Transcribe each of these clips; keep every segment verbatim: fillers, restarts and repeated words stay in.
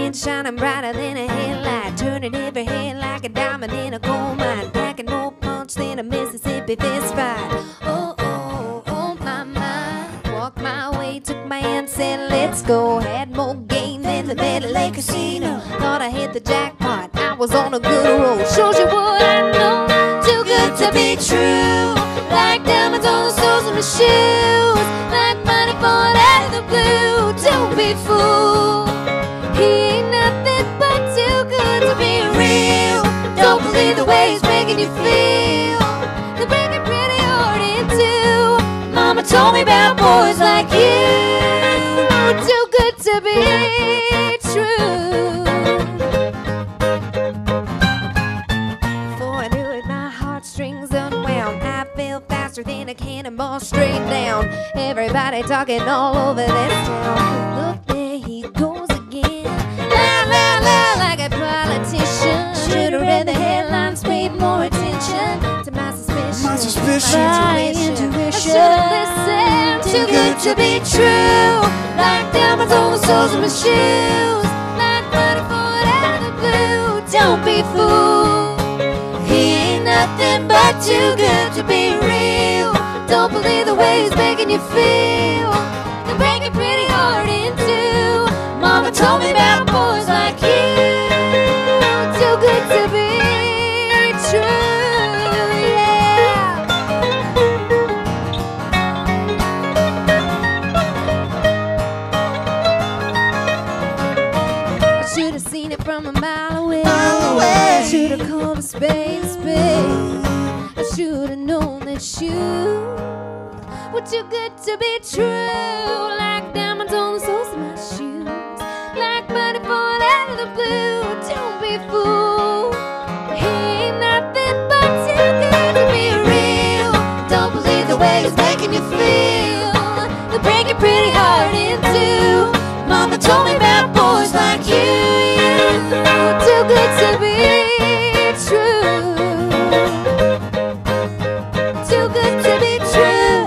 light shining brighter than a headlight, turning every head like a diamond in a coal mine, packing more punch than a Mississippi fist fight. Oh, oh, oh, my, my. Walked my way, took my hand, said let's go. Had more game than the Mandalay Casino. Thought I hit the jackpot, I was on a good roll. Shows you what I know, too good to be true. Like diamonds on the soles of my shoes, like money falling out of the blue. Don't be fooled, he ain't nothing but too good to be real. Don't believe the way he's making you feel. They break it pretty hard in two. Mama told me about boys like you, too good to be true. Before I knew it, my heartstrings unwound. I fell faster than a cannonball straight down. Everybody talking all over this town. Look, there he goes again. La la la, like a politician. Should've read the headlines, paid more attention to my suspicion. My suspicion. My intuition. I should've listened. Too good to be true. Like diamonds on the soles of my shoes. Like money falling out of the blue. Don't be fooled, he ain't nothing but too good to be real. Don't believe the way he's making you feel. They break it pretty hard in two. Mama told me about boys like you, too good to be true, yeah. I should have seen it from a mile away. Mile away. I should have called a spade a spade. I should have known that you were too good to be true. Like diamonds on the soles of my shoes, like money falling out of the blue. Don't be fooled, he ain't nothing but too good to be real. Don't believe the way he's making you feel. They break it pretty hard in two. Mama told me about boys like you, too good to be true. Too good to be true.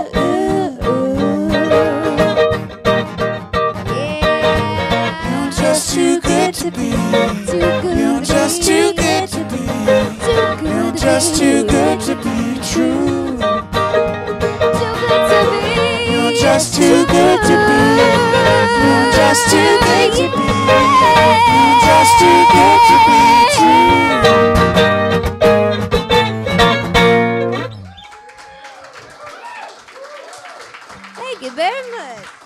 Yeah. You're just too good to be. Too good You're to just be. too good to be. Too good You're to just be. too good to be true. Too good to be. You're just too good to be. You're just too good to be. You're just too good to be true. Thank you very much.